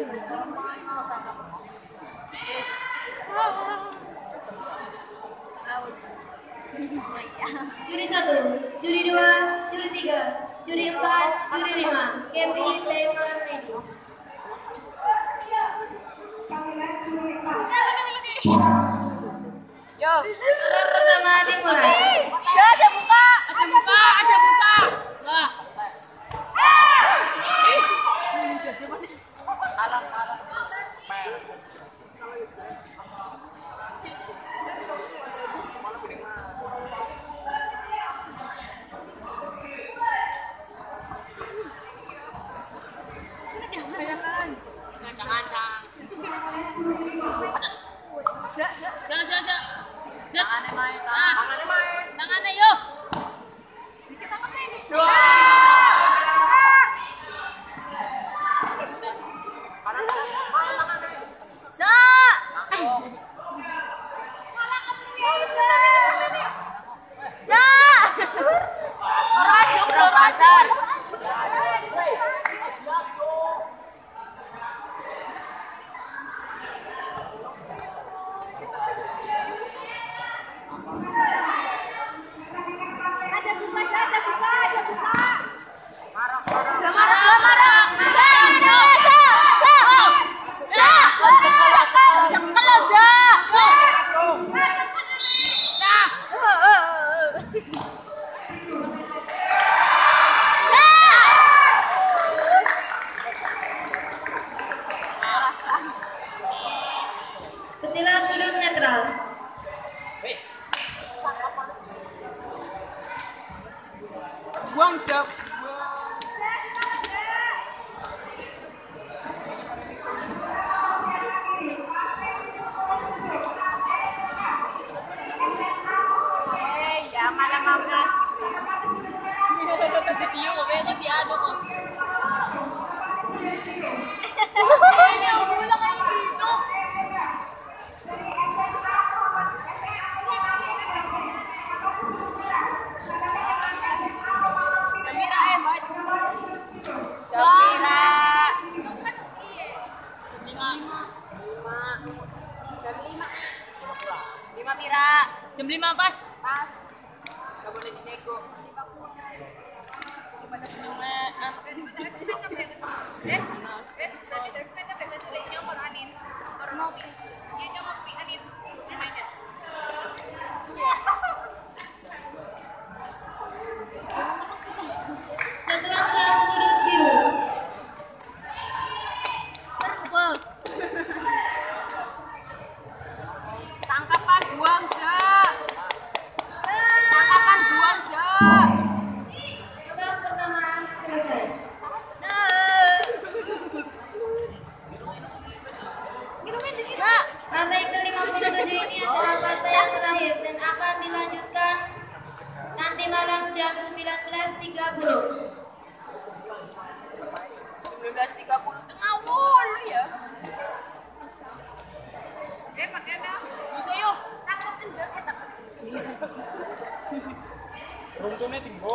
Juri 1, juri 2, juri 3, juri 4, juri 5. Candy Simon Medi. Yo. Babak pertama dimulai. Aja buka. Lah. Tangannya yuk. Pesilat sudut netral. Buang siap. Jam 5 pas. Gak boleh dinego. Satuan sah sudut biru. Tangkapan buang sak. Babak pertama selesai. Partai ke-57 ini adalah partai yang terakhir dan akan dilanjutkan nanti malam jam 19.30. 19.30 tengah wol ya. Pakai dah. Bisa yuk. Tangkapin dah kita. Runtune tinggo.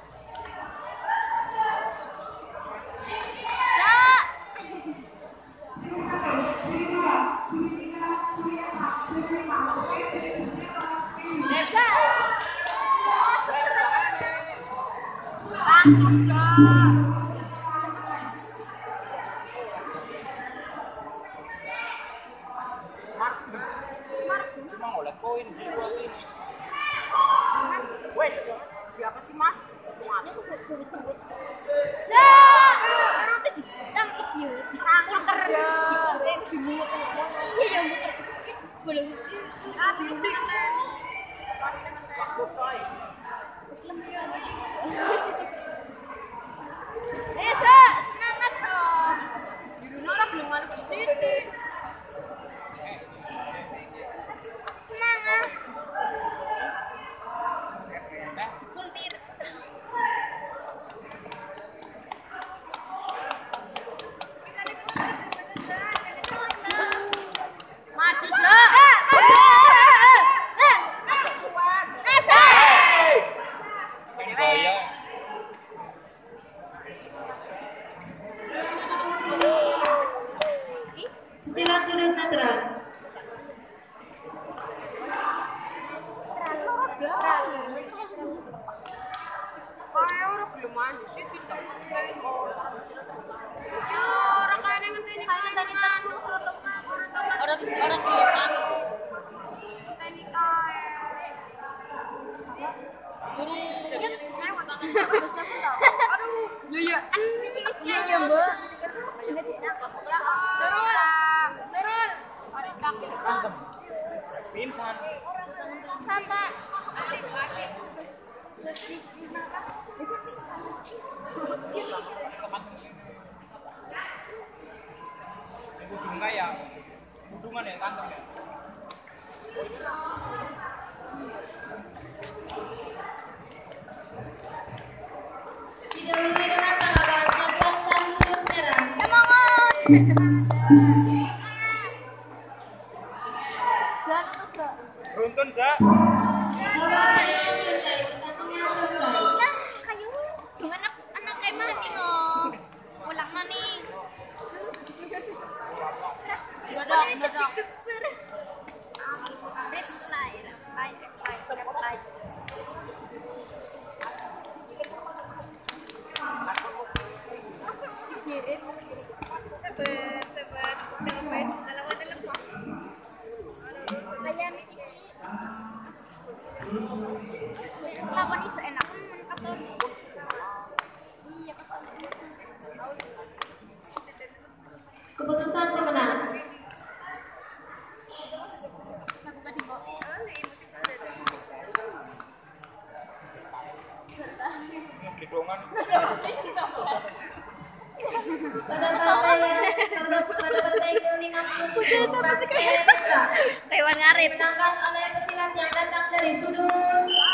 Cuma oleh koin buat ini. Wait, apa sih mas? Kayak orang belum mandi sih tidak lain orang. Ya orang kaya yang ngenteni kaya tadi anu orang belum mandi. Ngenteni kaya. Jadi saya mau tanya. Aduh, iya. Iya, Mbak. Turun. Ada kaki. Pingsan. Santai. Ujung kayak hubungan ya tante ya. Didahului dengan tanggapan satuan sarung sudut merah. Beruntun za. Babaknya selesai, pertandingan selesai. Kayu. Anak kayak mani loh. Ulak mani. Dadak. Sabar. Dalam. Ayan isi. Lawan iso enak katon. Iya Keputusan pemenang. Gedongan. Pada partai ke-50 Taiwan ngarit. dimenangkan oleh pesilat yang datang dari sudut